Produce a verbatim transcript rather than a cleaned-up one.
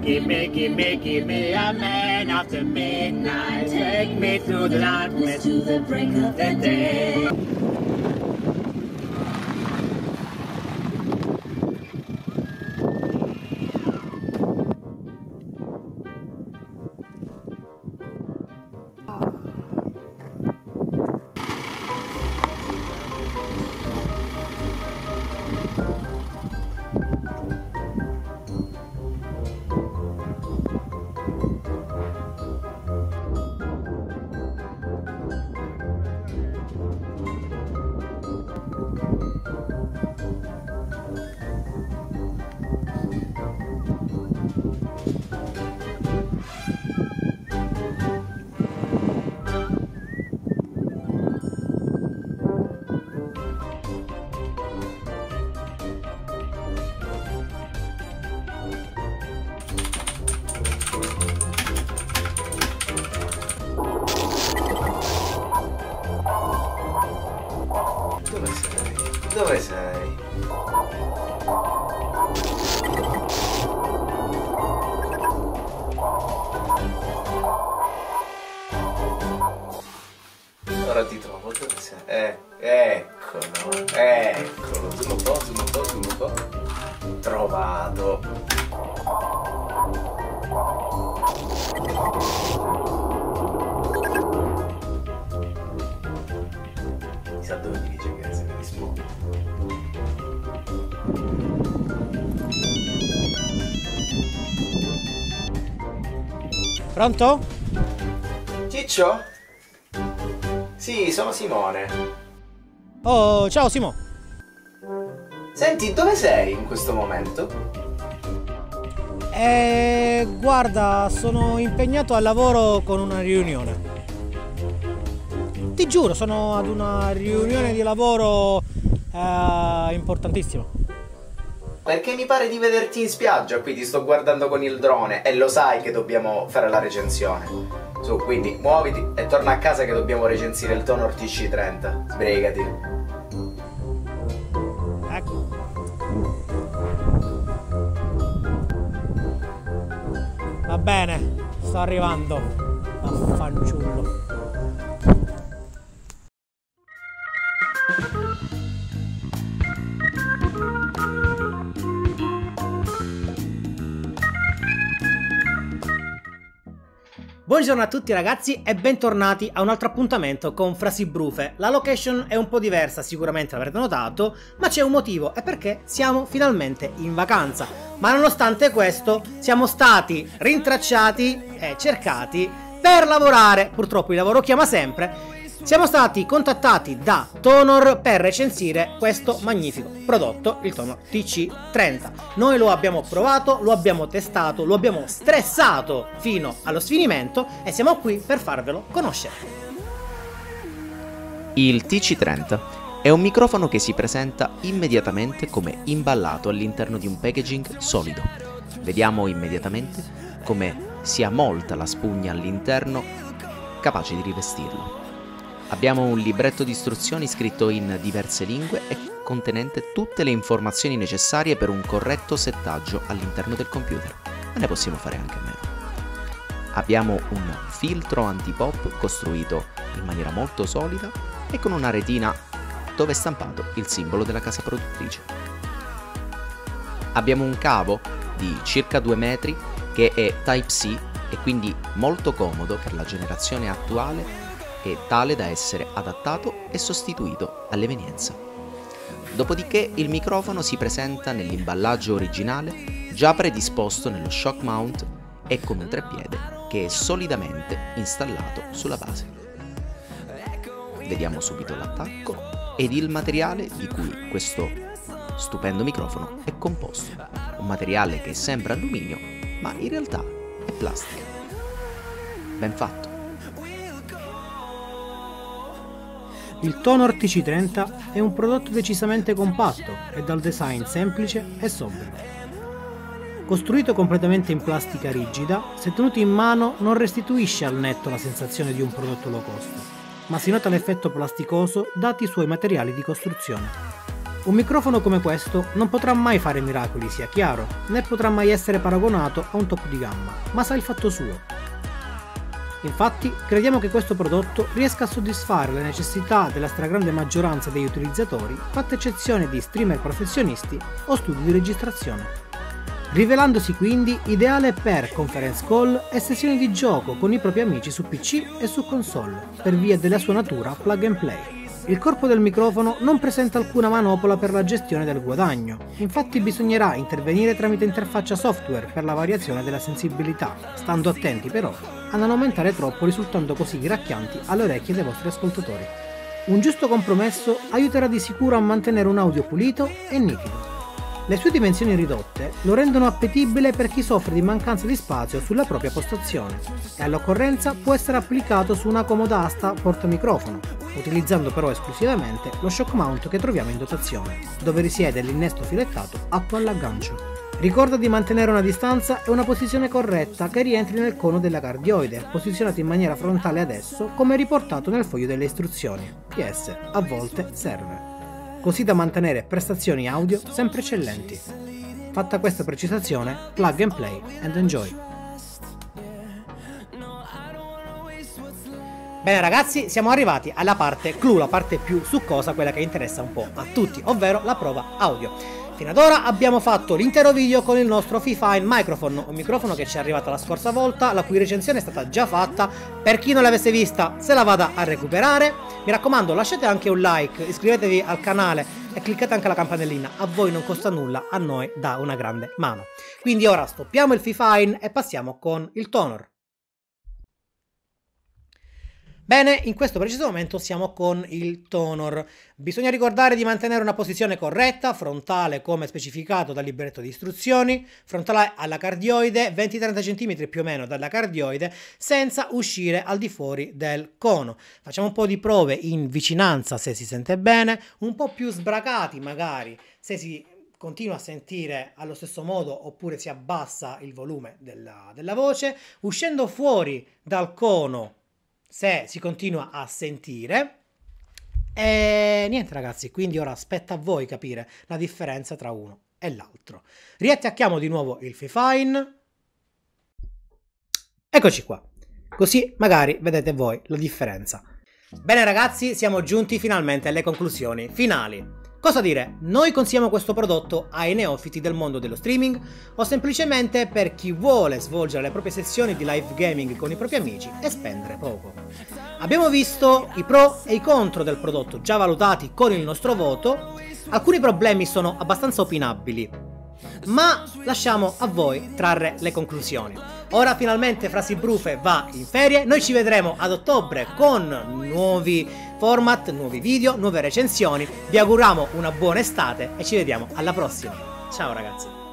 Gimme, gimme, gimme a man after midnight. Take me through the darkness to the break of the day. Dove sei? Dove sei? Ora ti trovo, dove sei? Eh, eccolo, eccolo, zoom un po', zoom un po', zoom un po'. Trovato. Chissà dove mi dice che se mi risponde. Pronto? Ciccio? Sì, sono Simone. Oh, ciao Simo. Senti, dove sei in questo momento? Eh, guarda, sono impegnato al lavoro con una riunione. Ti giuro, sono ad una riunione di lavoro eh, importantissima. Perché mi pare di vederti in spiaggia, qui ti sto guardando con il drone e lo sai che dobbiamo fare la recensione. Su, quindi muoviti e torna a casa che dobbiamo recensire il Tonor T C trenta. Sbrigati. Ecco. Va bene, sto arrivando. Affanciullo. Buongiorno a tutti ragazzi e bentornati a un altro appuntamento con Frasibrufe. La location è un po' diversa, sicuramente l'avrete notato, ma c'è un motivo, è perché siamo finalmente in vacanza. Ma nonostante questo siamo stati rintracciati e cercati per lavorare, purtroppo il lavoro chiama sempre. Siamo stati contattati da Tonor per recensire questo magnifico prodotto, il Tonor T C trenta. Noi lo abbiamo provato, lo abbiamo testato, lo abbiamo stressato fino allo sfinimento e siamo qui per farvelo conoscere. Il T C trenta è un microfono che si presenta immediatamente come imballato all'interno di un packaging solido. Vediamo immediatamente come sia molta la spugna all'interno, capace di rivestirlo. Abbiamo un libretto di istruzioni scritto in diverse lingue e contenente tutte le informazioni necessarie per un corretto settaggio all'interno del computer, ma ne possiamo fare anche a meno. Abbiamo un filtro antipop costruito in maniera molto solida e con una retina dove è stampato il simbolo della casa produttrice. Abbiamo un cavo di circa due metri che è Type C e quindi molto comodo per la generazione attuale e tale da essere adattato e sostituito all'evenienza. Dopodiché il microfono si presenta nell'imballaggio originale già predisposto nello shock mount e con un treppiede che è solidamente installato sulla base. Vediamo subito l'attacco ed il materiale di cui questo stupendo microfono è composto. Un materiale che sembra alluminio, ma in realtà è plastica. Ben fatto. Il Tonor T C trenta è un prodotto decisamente compatto e dal design semplice e sobrio. Costruito completamente in plastica rigida, se tenuto in mano non restituisce al netto la sensazione di un prodotto low cost, ma si nota l'effetto plasticoso dati i suoi materiali di costruzione. Un microfono come questo non potrà mai fare miracoli, sia chiaro, né potrà mai essere paragonato a un top di gamma, ma sa il fatto suo. Infatti, crediamo che questo prodotto riesca a soddisfare le necessità della stragrande maggioranza degli utilizzatori, fatta eccezione di streamer professionisti o studi di registrazione. Rivelandosi quindi ideale per conference call e sessioni di gioco con i propri amici su P C e su console, per via della sua natura plug and play. Il corpo del microfono non presenta alcuna manopola per la gestione del guadagno, infatti bisognerà intervenire tramite interfaccia software per la variazione della sensibilità, stando attenti però a non aumentare troppo, risultando così gracchianti alle orecchie dei vostri ascoltatori. Un giusto compromesso aiuterà di sicuro a mantenere un audio pulito e nitido. Le sue dimensioni ridotte lo rendono appetibile per chi soffre di mancanza di spazio sulla propria postazione e all'occorrenza può essere applicato su una comoda asta portamicrofono, utilizzando però esclusivamente lo shock mount che troviamo in dotazione, dove risiede l'innesto filettato atto all'aggancio. Ricorda di mantenere una distanza e una posizione corretta che rientri nel cono della cardioide, posizionato in maniera frontale ad esso come riportato nel foglio delle istruzioni. P S. A volte serve. Così da mantenere prestazioni audio sempre eccellenti. Fatta questa precisazione, plug and play and enjoy. Bene ragazzi, siamo arrivati alla parte clou, la parte più succosa, quella che interessa un po' a tutti, ovvero la prova audio. Fino ad ora abbiamo fatto l'intero video con il nostro Fifine Microphone, un microfono che ci è arrivato la scorsa volta, la cui recensione è stata già fatta. Per chi non l'avesse vista, se la vada a recuperare. Mi raccomando, lasciate anche un like, iscrivetevi al canale e cliccate anche la campanellina, a voi non costa nulla, a noi dà una grande mano. Quindi ora stoppiamo il Fifine e passiamo con il Tonor. Bene, in questo preciso momento siamo con il Tonor. Bisogna ricordare di mantenere una posizione corretta, frontale come specificato dal libretto di istruzioni, frontale alla cardioide, venti trenta centimetri più o meno dalla cardioide, senza uscire al di fuori del cono. Facciamo un po' di prove in vicinanza se si sente bene, un po' più sbracati magari se si continua a sentire allo stesso modo oppure si abbassa il volume della, della voce, uscendo fuori dal cono se si continua a sentire. E niente ragazzi, quindi ora aspetta a voi capire la differenza tra uno e l'altro. Riattacchiamo di nuovo il Fifine. Eccoci qua, così magari vedete voi la differenza. Bene ragazzi, siamo giunti finalmente alle conclusioni finali. Cosa dire? Noi consigliamo questo prodotto ai neofiti del mondo dello streaming o semplicemente per chi vuole svolgere le proprie sessioni di live gaming con i propri amici e spendere poco. Abbiamo visto i pro e i contro del prodotto già valutati con il nostro voto. Alcuni problemi sono abbastanza opinabili, ma lasciamo a voi trarre le conclusioni. Ora finalmente Frasibrufe va in ferie, noi ci vedremo ad ottobre con nuovi format, nuovi video, nuove recensioni. Vi auguriamo una buona estate e ci vediamo alla prossima. Ciao ragazzi.